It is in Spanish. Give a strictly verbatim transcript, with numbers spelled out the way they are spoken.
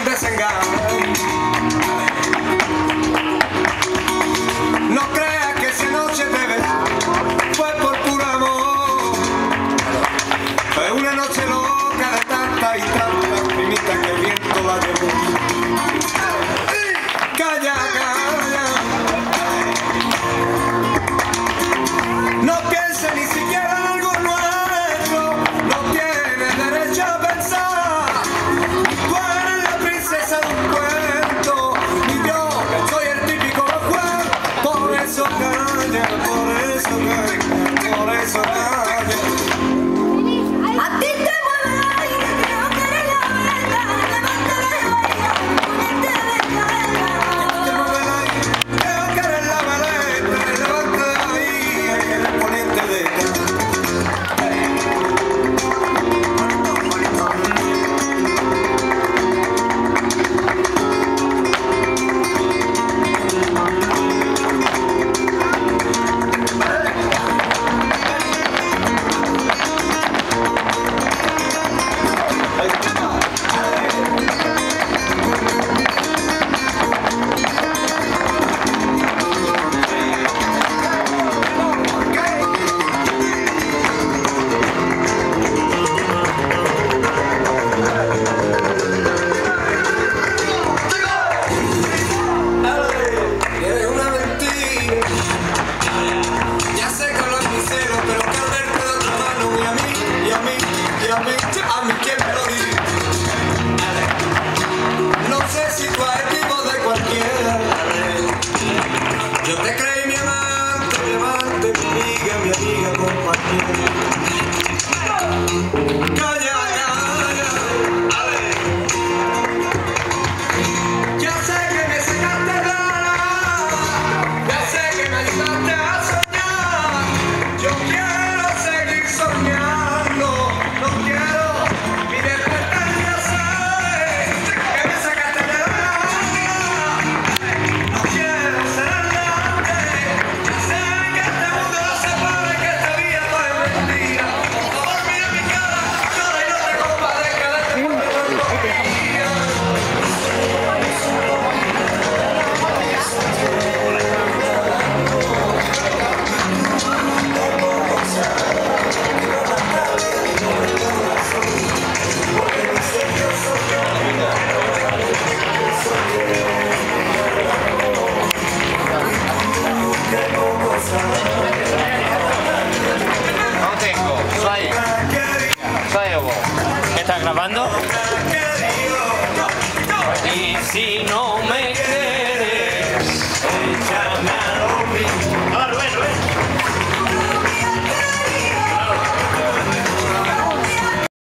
desengaño. No creas que esa noche te ves fue por puro amor. Fue una noche loca de tanta y tanta primita que el viento la llevó. Calla, calla. No pienses ni siquiera en algo nuestro. No tienes derecho a pensar. Tú eres la princesa de un cuento y yo soy el típico juez. Por eso calla, por eso calla, por eso calla. A ti te mueve el aire, creo que eres la verdad. Levanta la huella, ponete de cadera. Te mueve el aire, creo que eres la veleta. Levanta ahí, eres el poniente de cadera. Es una mentira. Ya sé que lo es mi celo, pero que al verte de otra mano, y a mí, y a mí, y a mí, a mí, ¿quién me lo dice? No sé si tú eres tipo de cualquiera. Yo te creí mi amante, mi amante, mi amiga, mi amiga, compañera. Calla, calla, a ver. Ya sé que me sacaste de la, ya sé que me ayudaste a soñar. Yo quiero seguir soñando, no quiero ni despertar ni hacer que me sacaste de la. No quiero ser andante, ya sé que este mundo no se para, que esta vida no es mentira. Por favor, mira mi cara, llora y no te compadezcas de este mundo de porquería. No tengo, soy, soy vos. ¿Me estás grabando? Y si no me